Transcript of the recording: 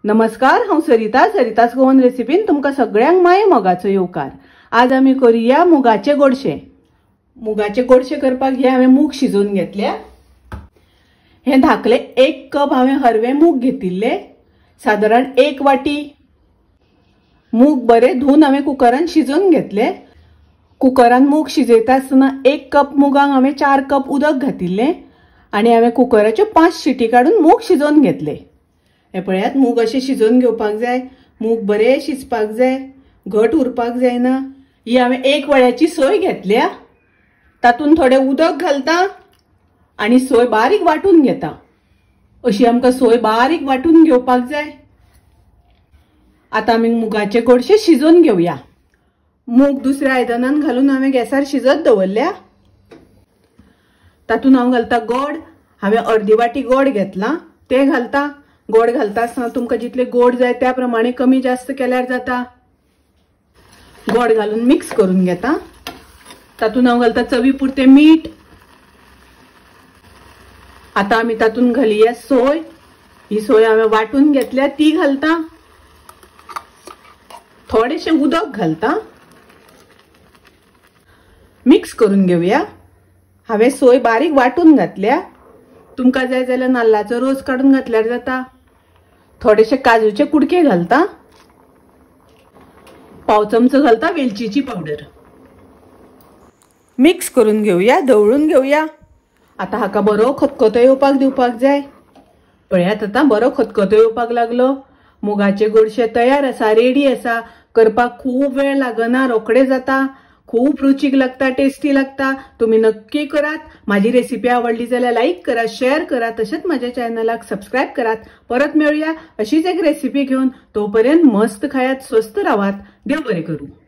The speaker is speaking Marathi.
नमस्कार, हांव सरितास गोवन रेसिपीन तुमकां सगळ्यांक माये मोगाचो येवकार। आज आमी करूया मुगाचे गोडशे। मुगाचे गोडशे करपाक हे हांवें मूग शिजोवन घेतल्या। हे धाकले 1 कप हांवें हरवे मूग घेतिल्ले, साधारण 1 वाटी मूग बरे धुवन हांवें कुकरान शिजोवन घेतले। कुकरान मूग शिजयता आसतना 1 कप मुगांक हांवें 4 कप उदक घातिल्ले आनी हांवें कुकराच्यो 5 शिटी काडून मूग शिजोवन घेतले। हे पळयात, मूग अशे शिजोवन घेवपाक जाय। मूग बरे शिजपाक जाय, घट उरपाक जायना। ही हांवें 1 वळ्याची सोय घेतल्या, तातून थोडे उदक घालता आनी सोय बारीक वाटून घेता। अशी आमकां सोय बारीक वाटून घेवपाक जाय। आता आमी मुगाचे गोडशे शिजोवन घेवया। मूग दुसऱ्या आयदनान घालून हांवें गॅसार शिजत दवरल्या। तातून हांव घालता गोड। हांवें अर्दी वाटी गोड घेतला, ते घालता। गोड घालता आसतना तुमकां जितले गोड जाय त्या प्रमाणे कमी जास्त केल्यार जाता। गोड घालून मिक्स करून घेता। तातून हांव घालता चवी पुरते मीठ। आता आमी तातून घालुया सोय। ही सोय हांवें वाटून घेतल्या, ती घालता। थोडेशे उदक घालता, मिक्स करून घेवया। हांवें सोय बारीक वाटून घातल्या। तुमकां जाय जाल्यार नाल्लाचो रोस काढून घातल्यार जाता। थोडेशे काजूचे कुडके घालता। पाव चमचो घालता वेलचीची पावडर। मिक्स करून घेवया, ढवळून घेवया। आता हाका बरो खतखतो येवपाक दिवपाक जाय। पळयात, आता बरो खतखतो येवपाक लागलो। मुगाचे गोडशे तयार आसा, रेडी आसा। करपाक खूप वेळ लागना, रोखडे जाता। खूप रुचीक लागता, टेस्टी लागता। तुम्ही नक्की करात। माझी रेसिपी आवडली जाल्यार लाईक करा, शेअर करा, तसेच माझ्या चॅनलाक सबस्क्राईब करात। परत मिळूया अशीच एक रेसिपी घेऊन। तोपर्यंत मस्त खायात, स्वस्त राहात। देव बरे करू।